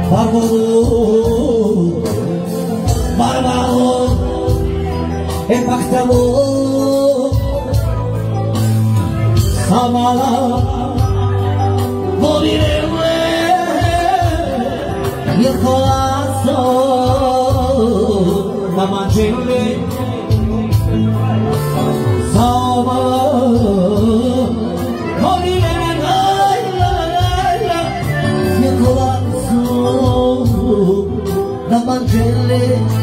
Barbaro, barbaro, impactavo, samala, morire il corazzo, la mangiare, samala. La mangelle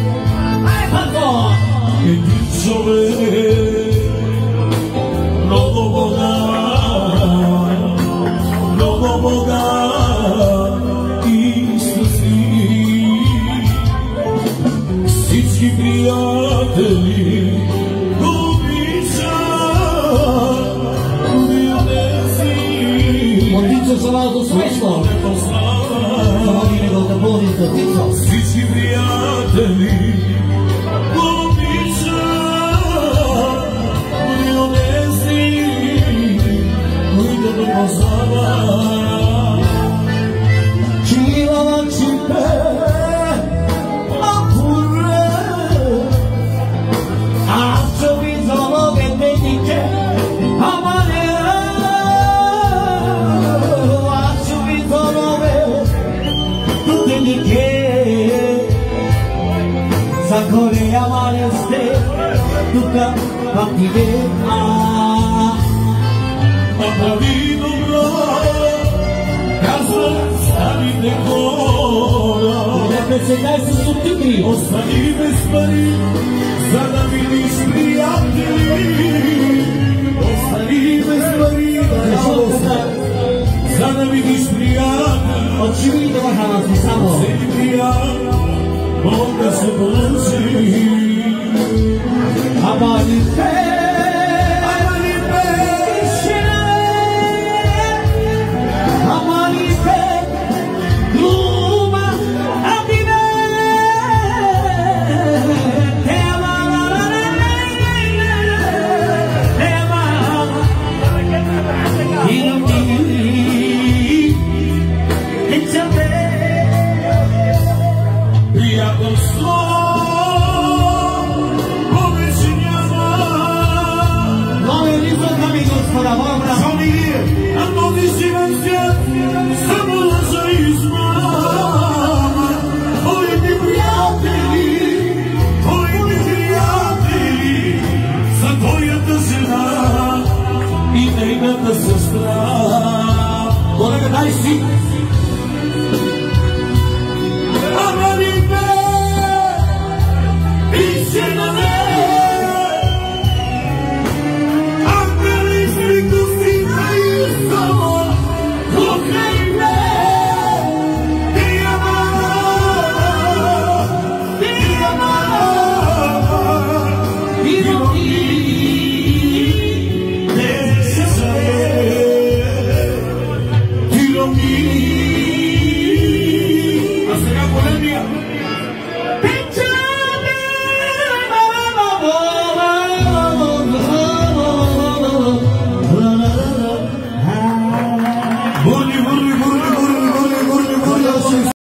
e di sole non lo boga istasi всички приятели Mondizio salato spesso stamattina con il buon indizio всички приятели tutta cattività ma Davide casa stavi decora deve segarsi tutti i o salive spari zanavini spriateli o salive spari zanavini spriateli oczywiście kochana z samo Boga se bolci Amani pe Amani pe Luma Abine Tema Tema Irumi Enchame Via col Sono io, hanno di silenziato, siamo la saisma, poi di priateli, sa poi a te sera, in neina te sestra, ora che dai sì, amani me, insieme a me. Io